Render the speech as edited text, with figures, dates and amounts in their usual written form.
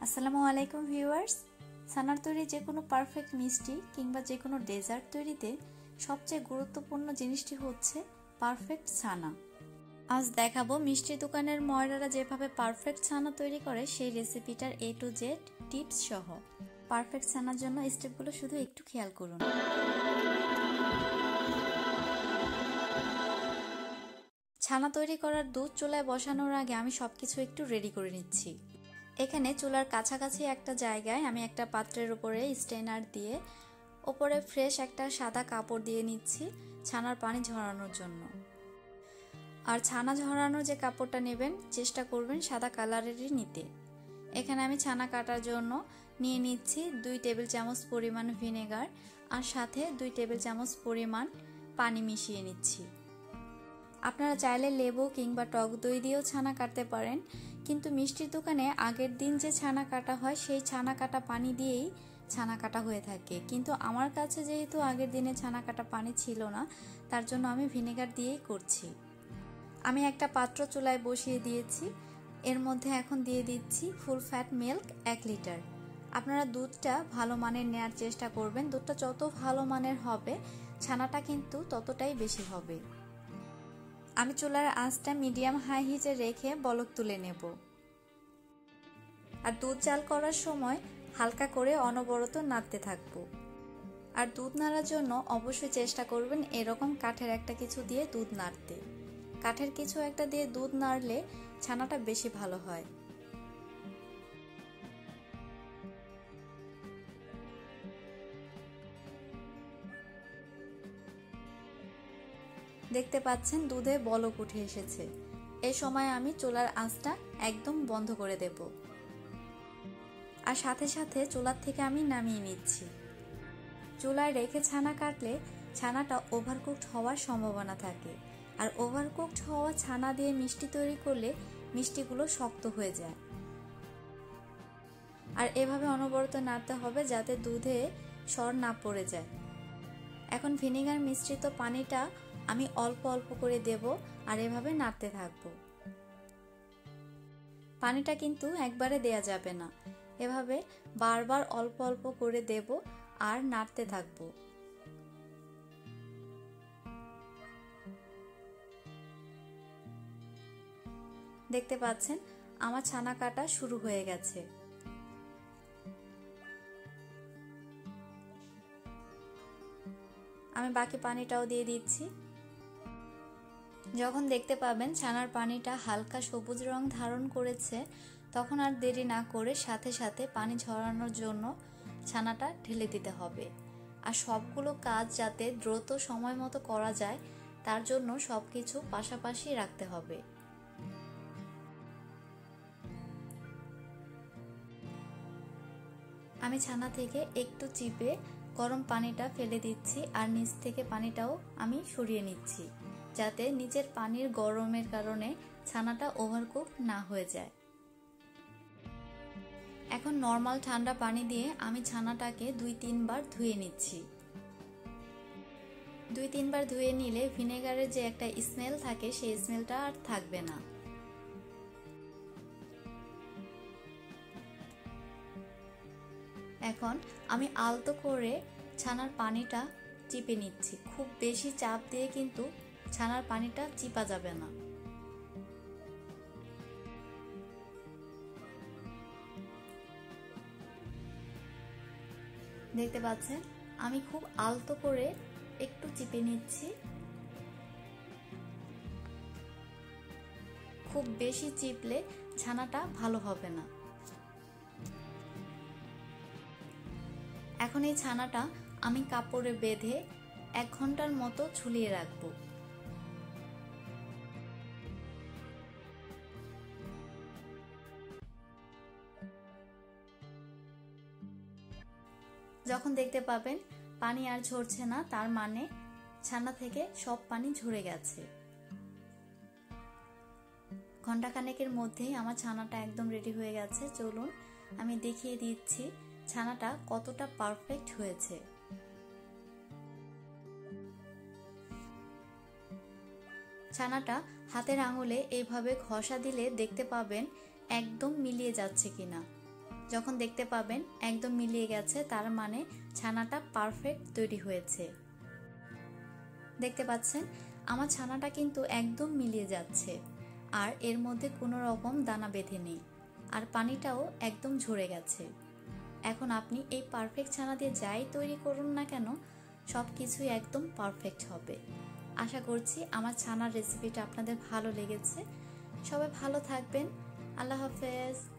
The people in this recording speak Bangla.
আসসালামু আলাইকুম ভিউয়ার্স। ছানার তৈরি যে কোনো পারফেক্ট মিষ্টি কিংবা যে কোনো ডেজার্ট তৈরিতে সবচেয়ে গুরুত্বপূর্ণ জিনিসটি হচ্ছে পারফেক্ট ছানা। আজ দেখাবো মিষ্টির দোকানের ময়রারা যেভাবে পারফেক্ট ছানা তৈরি করে সেই রেসিপিটার A to Z টিপস সহ। পারফেক্ট ছানার জন্য স্টেপগুলো শুধু একটু খেয়াল করুন। ছানা তৈরি করার দুধ চুলায় বসানোর আগে আমি সবকিছু একটু রেডি করে নিচ্ছি। এখানে চুলার কাছাকাছি একটা জায়গায় আমি একটা পাত্রের উপরে স্ট্রেনার দিয়ে ওপরে ফ্রেশ একটা সাদা কাপড় দিয়ে নিচ্ছি ছানার পানি ঝরানোর জন্য। আর ছানা ঝরানোর যে কাপড়টা নেবেন চেষ্টা করবেন সাদা কালারেরই নিতে। এখানে আমি ছানা কাটার জন্য নিয়ে নিচ্ছি 2 টেবিল চামচ পরিমাণ ভিনেগার আর সাথে 2 টেবিল চামচ পরিমাণ পানি মিশিয়ে নিচ্ছি। আপনারা চাইলে লেবু কিংবা টক দই দিয়েও ছানা কাটতে পারেন, কিন্তু মিষ্টির দোকানে আগের দিন যে ছানা কাটা হয় সেই ছানা কাটা পানি দিয়েই ছানা কাটা হয়ে থাকে, কিন্তু আমার কাছে যেহেতু আগের দিনে ছানা কাটা পানি ছিল না তার জন্য আমি ভিনেগার দিয়েই করছি। আমি একটা পাত্র চুলায় বসিয়ে দিয়েছি, এর মধ্যে এখন দিয়ে দিচ্ছি ফুল ফ্যাট মিল্ক 1 লিটার। আপনারা দুধটা ভালো মানের নেওয়ার চেষ্টা করবেন, দুধটা যত ভালো মানের হবে ছানাটা কিন্তু ততটাই বেশি হবে। আমি চুলার আঁচটা মিডিয়াম হাই হিটে রেখে বলক তুলে নেব। আর দুধ জাল করার সময় হালকা করে অনবরত নাড়তে থাকবো। আর দুধ নাড়ার জন্য অবশ্যই চেষ্টা করবেন এরকম কাঠের একটা কিছু দিয়ে দুধ নাড়তে। কাঠের কিছু একটা দিয়ে দুধ নাড়লে ছানাটা বেশি ভালো হয়। দেখতে পাচ্ছেন দুধে বলক উঠে এসেছে। এই সময় আমি চুলার আঁচটা একদম বন্ধ করে দেব। আর সাথে সাথে চুলার থেকে আমি নামিয়ে নিচ্ছি। চুলায় রেখে ছানা কাটলে ছানাটা ওভারকুকড হওয়ার সম্ভাবনা থাকে, আর ওভারকুকড হওয়া ছানা দিয়ে মিষ্টি তৈরি করলে মিষ্টিগুলো শক্ত হয়ে যায়। আর এভাবে অনবরত নাড়তে হবে যাতে দুধে সর না পড়ে যায়। এখন ভিনেগার মিশ্রিত পানিটা আমি অল্প অল্প করে দেব আর এভাবে নাড়তে থাকবো। পানিটা কিন্তু একবারে দেয়া যাবে না, এভাবে বারবার অল্প অল্প করে দেব আর নাড়তে থাকবো। দেখতে পাচ্ছেন আমার ছানা কাটা শুরু হয়ে গেছে। আমি বাকি পানিটাও দিয়ে দিচ্ছি। যখন দেখতে পাবেন ছানার পানিটা হালকা সবুজ রং ধারণ করেছে তখন আর দেরি না করে সাথে সাথে পানি ঝরানোর জন্য ছানাটা ঢেলে দিতে হবে। আর সবগুলো কাজ যাতে দ্রুত সময় মতো করা যায় তার জন্য সবকিছু পাশাপাশি রাখতে হবে। আমি ছানা থেকে একটু চিপে গরম পানিটা ফেলে দিচ্ছি আর নিচ থেকে পানিটাও আমি সরিয়ে নিচ্ছি যাতে নিচের পানির গরমের কারণে ছানাটা ওভারকুক না হয়ে যায়। এখন নরমাল ঠান্ডা পানি দিয়ে আমি ছানাটাকে 2-3 বার ধুয়ে নিচ্ছি। 2-3 বার ধুয়ে নিলে ভিনেগারের যে একটা স্মেল থাকে সেই স্মেলটা আর থাকবে না। এখন আমি আলতো করে ছানার পানিটা চিপে নিচ্ছি। খুব বেশি চাপ দিয়ে কিন্তু ছানার পানিটা চিপা যাবে না। দেখতে পাচ্ছেন আমি খুব আলতো করে একটু চিপে নিচ্ছি। খুব বেশি চিপলে ছানাটা ভালো হবে না। এখন এই ছানাটা আমি কাপড়ে বেঁধে 1 ঘন্টার মতো ঝুলিয়ে রাখবো। যখন দেখতে পাবেন পানি আর ঝরছে না তার মানে ছানা থেকে সব পানি ঝরে গেছে। ঘন্টাখানেকের মধ্যেই আমার ছানাটা একদম রেডি হয়ে গেছে। চলুন আমি দেখিয়ে দিচ্ছি ছানাটা কতটা পারফেক্ট হয়েছে। ছানাটা হাতের আঙুলে এইভাবে ঘষা দিলে দেখতে পাবেন একদম মিলিয়ে যাচ্ছে কিনা। যখন দেখতে পাবেন একদম মিলিয়ে গেছে, তার মানে ছানাটা পারফেক্ট তৈরি হয়েছে। দেখতে পাচ্ছেন আমার ছানাটা কিন্তু একদম মিলিয়ে যাচ্ছে, আর এর মধ্যে কোনো রকম দানা বেঁধে নেই, আর পানিটাও একদম ঝরে গেছে। এখন আপনি এই পারফেক্ট ছানা দিয়ে যাই তৈরি করুন না কেন, সব কিছুই একদম পারফেক্ট হবে। আশা করছি আমার ছানার রেসিপিটা আপনাদের ভালো লেগেছে। সবাই ভালো থাকবেন। আল্লাহ হাফেজ।